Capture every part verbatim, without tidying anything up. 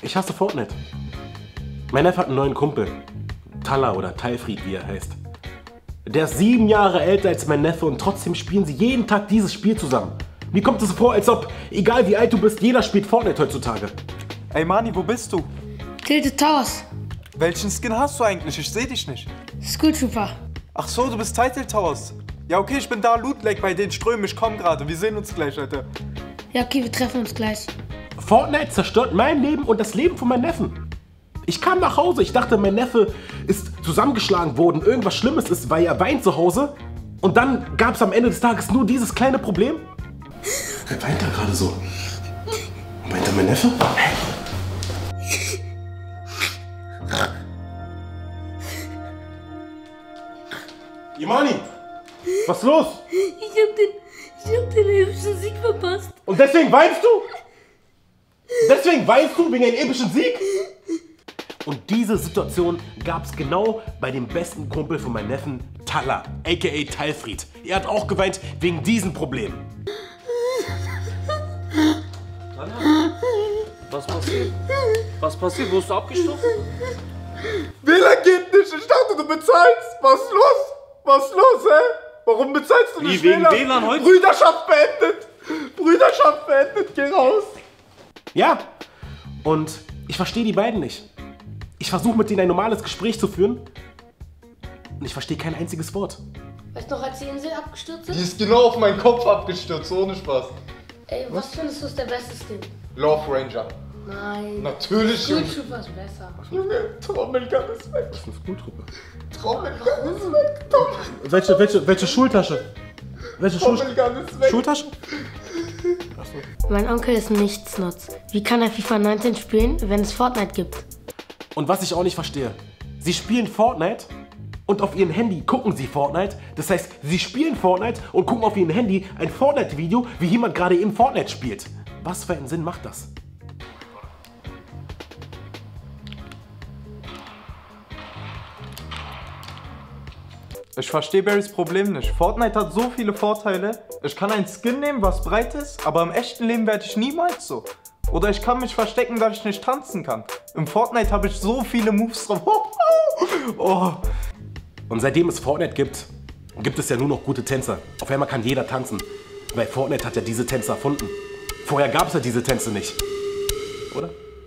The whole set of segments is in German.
Ich hasse Fortnite. Mein Neffe hat einen neuen Kumpel. Talla oder Talfried, wie er heißt. Der ist sieben Jahre älter als mein Neffe und trotzdem spielen sie jeden Tag dieses Spiel zusammen. Mir kommt es so vor, als ob, egal wie alt du bist, jeder spielt Fortnite heutzutage. Ey Mani, wo bist du? Tilted Towers. Welchen Skin hast du eigentlich? Ich seh dich nicht. Skull Trooper. Ach so, du bist Tilted Towers. Ja okay, ich bin da, Loot Lake bei den Strömen, ich komm gerade. Wir sehen uns gleich, Alter. Ja okay, wir treffen uns gleich. Fortnite zerstört mein Leben und das Leben von meinem Neffen. Ich kam nach Hause, ich dachte, mein Neffe ist zusammengeschlagen worden, irgendwas Schlimmes ist, weil er weint zu Hause. Und dann gab es am Ende des Tages nur dieses kleine Problem. Wer weint da gerade so? Weint da mein Neffe? Imani, was ist los? Ich hab den, ich hab den epischen Sieg verpasst. Und deswegen weinst du? Deswegen weinst du wegen einem epischen Sieg? Und diese Situation gab es genau bei dem besten Kumpel von meinem Neffen, Talla, aka Talfried. Er hat auch geweint wegen diesem Problem. Talla? Was passiert? Was passiert? Wurdest du abgestochen? W L A N geht nicht, ich dachte du bezahlst. Was ist los? Was ist los, hä? Warum bezahlst du nicht Wie, wegen W L A N? W L A N heute? Brüderschaft beendet. Brüderschaft beendet, geh raus. Ja, und ich verstehe die beiden nicht. Ich versuche mit denen ein normales Gespräch zu führen und ich verstehe kein einziges Wort. Weißt du noch, als die Insel abgestürzt Die ist? ist genau auf meinen Kopf abgestürzt, ohne Spaß. Ey, was, was findest du ist der beste Skin? Love Ranger. Nein. Natürlich, Skull Junge. Trooper ist besser. Junge, Trommelgan ist weg. Das ist eine Skulltruppe. Trommelgan ist weg. Trommelgan Welche, welche, welche Schultasche? Welche Schul ist weg. Schultasche? Mein Onkel ist nichtsnutz. Wie kann er FIFA neunzehn spielen, wenn es Fortnite gibt? Und was ich auch nicht verstehe, sie spielen Fortnite und auf ihrem Handy gucken sie Fortnite. Das heißt, sie spielen Fortnite und gucken auf ihrem Handy ein Fortnite-Video, wie jemand gerade eben Fortnite spielt. Was für einen Sinn macht das? Ich verstehe Barrys Problem nicht. Fortnite hat so viele Vorteile. Ich kann ein Skin nehmen, was breit ist, aber im echten Leben werde ich niemals so. Oder ich kann mich verstecken, weil ich nicht tanzen kann. Im Fortnite habe ich so viele Moves drauf. Oh. Und seitdem es Fortnite gibt, gibt es ja nur noch gute Tänzer. Auf einmal kann jeder tanzen, weil Fortnite hat ja diese Tänze erfunden. Vorher gab es ja diese Tänze nicht, oder?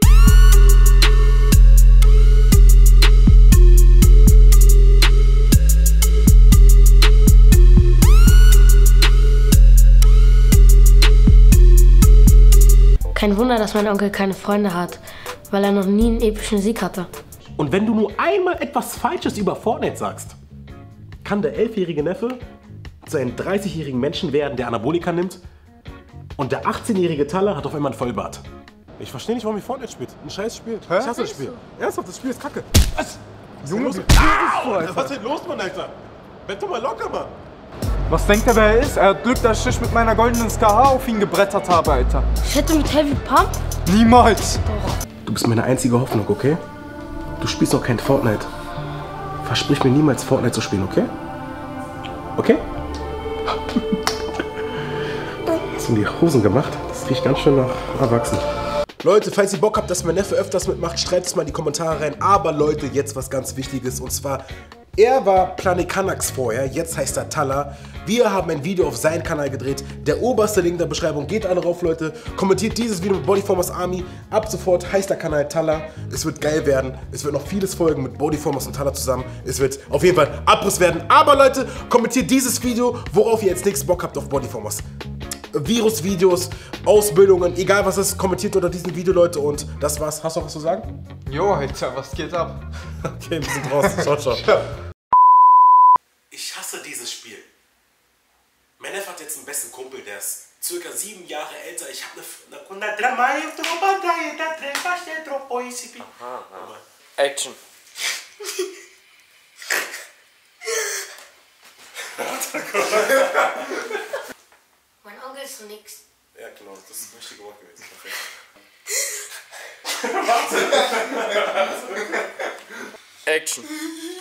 Kein Wunder, dass mein Onkel keine Freunde hat, weil er noch nie einen epischen Sieg hatte. Und wenn du nur einmal etwas Falsches über Fortnite sagst, kann der elfjährige Neffe zu einem dreißigjährigen Menschen werden, der Anabolika nimmt, und der achtzehnjährige Talla hat auf einmal einen Vollbart. Ich verstehe nicht, warum ihr Fortnite spielt. Ein scheiß Spiel. Hä? Ich hasse das Spiel. Ernsthaft, das Spiel ist kacke. Was? Junge, Was wie ist denn du, los? Alter? Was ist denn los, Mann, Alter? Werd doch mal locker, Mann. Was denkt er, wer er ist? Er hat Glück, dass ich nicht mit meiner goldenen S K H auf ihn gebrettert habe, Alter. Ich hätte mit Heavy Pump? Niemals. Du bist meine einzige Hoffnung, okay? Du spielst auch kein Fortnite. Versprich mir niemals, Fortnite zu spielen, okay? Okay? Hast du mir die Hosen gemacht? Das riecht ganz schön nach Erwachsenen. Leute, falls ihr Bock habt, dass mein Neffe öfters mitmacht, schreibt es mal in die Kommentare rein. Aber Leute, jetzt was ganz Wichtiges, und zwar, er war Planekanax vorher, jetzt heißt er Talla. Wir haben ein Video auf seinen Kanal gedreht. Der oberste Link in der Beschreibung. Geht alle rauf, Leute. Kommentiert dieses Video mit Bodyformers Army. Ab sofort heißt der Kanal Talla. Es wird geil werden. Es wird noch vieles folgen mit Bodyformers und Talla zusammen. Es wird auf jeden Fall Abriss werden. Aber Leute, kommentiert dieses Video, worauf ihr jetzt nächstes Bock habt auf Bodyformers. Virusvideos, Ausbildungen, egal was ist, kommentiert unter diesem Video, Leute. Und das war's. Hast du noch was zu sagen? Jo, Alter, was geht ab? Okay, wir sind draußen. Ciao, ciao. Ich hasse dieses Spiel. Mein Neffe hat jetzt einen besten Kumpel, der ist circa sieben Jahre älter. Ich habe eine... Action. Mein Onkel ist nix. Ja, genau, das ist das richtige Wort gewesen. Perfekt. Action.